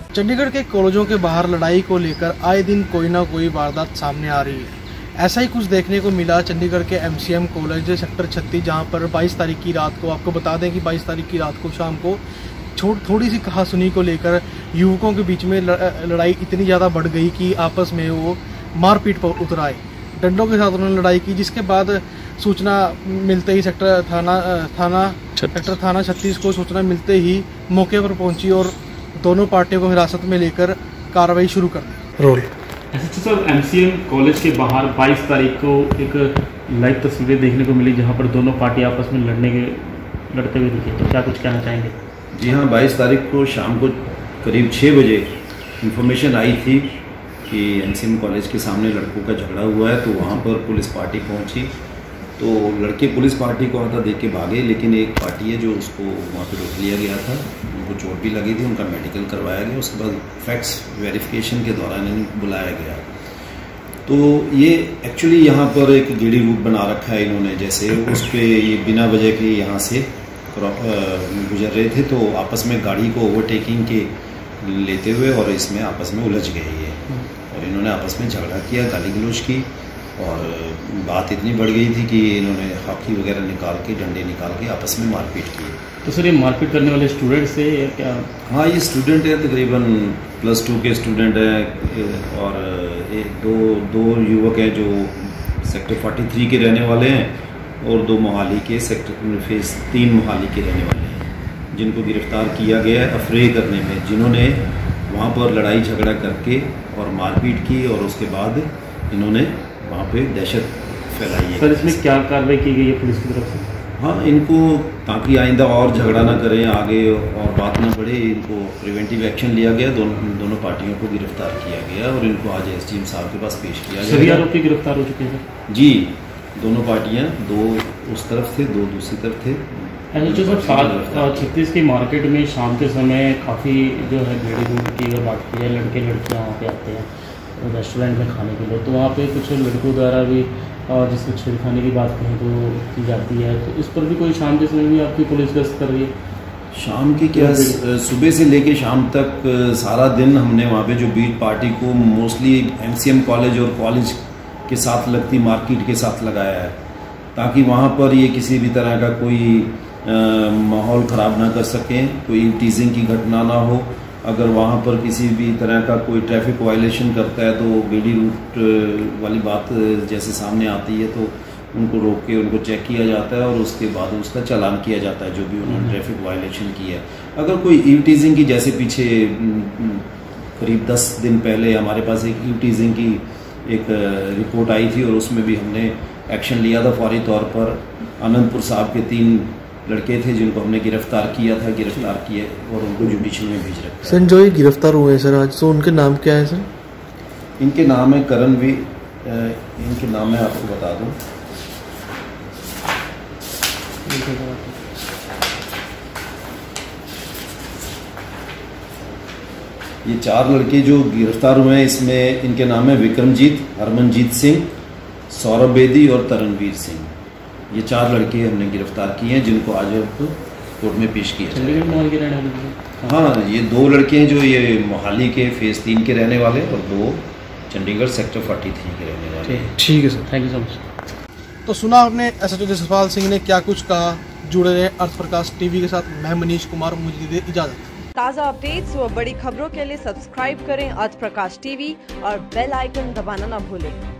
चंडीगढ़ के कॉलेजों के बाहर लड़ाई को लेकर आए दिन कोई ना कोई वारदात सामने आ रही है। ऐसा ही कुछ देखने को मिला चंडीगढ़ के MCM कॉलेज सेक्टर 36, जहां पर 22 तारीख की रात को, आपको बता दें कि 22 तारीख की रात को शाम को थोड़ी सी कहासुनी को लेकर युवकों के बीच में लड़ाई इतनी ज़्यादा बढ़ गई कि आपस में वो मारपीट पर उतर आए। डंडों के साथ उन्होंने लड़ाई की, जिसके बाद सूचना मिलते ही सेक्टर थाना 36 को सूचना मिलते ही मौके पर पहुंची और दोनों पार्टियों को हिरासत में लेकर कार्रवाई शुरू कर दी। रोल सर, MCM कॉलेज के बाहर 22 तारीख को एक लाइव तस्वीरें देखने को मिली जहां पर दोनों पार्टी आपस में लड़ते हुए दिखे, तो क्या कुछ कहना चाहेंगे? जी हाँ, 22 तारीख को शाम को करीब 6 बजे इंफॉर्मेशन आई थी कि MCM कॉलेज के सामने लड़कों का झगड़ा हुआ है, तो वहाँ पर पुलिस पार्टी पहुँची। तो लड़के पुलिस पार्टी को आता देख के भागे, लेकिन एक पार्टी है जो उसको वहाँ पे रोक लिया गया था, उनको चोट भी लगी थी, उनका मेडिकल करवाया गया। उसके बाद फैक्ट्स वेरिफिकेशन के दौरान इन्हें बुलाया गया। तो ये एक्चुअली यहाँ पर एक गेड़ी रूट बना रखा है इन्होंने, जैसे उस पर ये बिना वजह के यहाँ से गुजर रहे थे, तो आपस में गाड़ी को ओवरटेकिंग के लेते हुए और इसमें आपस में उलझ गए ये, और इन्होंने आपस में झगड़ा किया, गाली गलौज की, और बात इतनी बढ़ गई थी कि इन्होंने हाथी वगैरह निकाल के, डंडे निकाल के आपस में मारपीट की। तो सर, ये मारपीट करने वाले स्टूडेंट से क्या? हाँ, ये स्टूडेंट है, तकरीबन +2 के स्टूडेंट हैं, और दो युवक हैं जो सेक्टर 43 के रहने वाले हैं, और 2 मोहाली के सेक्टर फेज 3 मोहाली के रहने वाले हैं, जिनको गिरफ्तार किया गया है अफरे करने में, जिन्होंने वहाँ पर लड़ाई झगड़ा करके और मारपीट की, और उसके बाद इन्होंने वहाँ पे दहशत फैलाई है। सर, इसमें क्या कार्रवाई की गई है पुलिस की तरफ से? हाँ, इनको ताकि आइंदा और झगड़ा ना करें आगे और बात ना बढ़े, इनको प्रिवेंटिव एक्शन लिया गया। दोनों पार्टियों को गिरफ्तार किया गया और इनको आज SDM साहब के पास पेश किया गया। सभी आरोपी गिरफ्तार हो चुके हैं? जी, दोनों पार्टियाँ, 2 उस तरफ थे, 2 दूसरी तरफ थे। जो सर 36 की मार्केट में शाम के समय काफ़ी जो है भीड़ की बात की है, लड़के लड़कियाँ वहाँ पे आते हैं रेस्टोरेंट में खाने के लिए, तो वहाँ पे कुछ लड़कों द्वारा भी जिसको छेड़खानी की बात कहें तो की जाती है, तो इस पर भी कोई शाम के समय भी आपकी पुलिस गश्त कर रही है? शाम की क्या, सुबह से लेके शाम तक सारा दिन हमने वहाँ पे जो बीट पार्टी को मोस्टली MCM कॉलेज और कॉलेज के साथ लगती मार्केट के साथ लगाया है, ताकि वहाँ पर ये किसी भी तरह का कोई माहौल ख़राब ना कर सकें, कोई टीजिंग की घटना ना हो। अगर वहाँ पर किसी भी तरह का कोई ट्रैफिक वायलेशन करता है तो गेड़ी रूट वाली बात जैसे सामने आती है तो उनको रोक के उनको चेक किया जाता है, और उसके बाद उसका चालान किया जाता है जो भी उन्होंने ट्रैफिक वायलेशन की है। अगर कोई ईव टीजिंग की, जैसे पीछे करीब 10 दिन पहले हमारे पास एक ईव टीजिंग की एक रिपोर्ट आई थी, और उसमें भी हमने एक्शन लिया था फौरी तौर पर। आनंदपुर साहब के 3 लड़के थे जिनको हमने गिरफ्तार किया था, गिरफ्तार किए और उनको जुडिशल में भेज रखा। सर, जो ये गिरफ्तार हुए हैं सर आज, तो उनके नाम क्या है सर? इनके नाम है करणवीर, इनके नाम है, आपको बता दूं, ये 4 लड़के जो गिरफ्तार हुए हैं, इसमें इनके नाम है विक्रमजीत, हरमनजीत सिंह, सौरभ बेदी और तरणवीर सिंह। ये 4 लड़के हमने गिरफ्तार किए हैं, जिनको आज कोर्ट में पेश किया जाएगा। हाँ, ये 2 लड़के हैं जो ये मोहाली के फेज 3 के रहने वाले, और 2 चंडीगढ़ सेक्टर 43 के रहने वाले। ठीक है sir, thank you so much. तो सुना आपने SHO जसपाल सिंह ने क्या कुछ कहा। जुड़े रहे अर्थ प्रकाश TV के साथ। मैं मनीष कुमार, मुझे दे इजाजत। ताज़ा अपडेट्स व बड़ी खबरों के लिए सब्सक्राइब करें अर्थ प्रकाश TV और बेल आइकन दबाना न भूलें।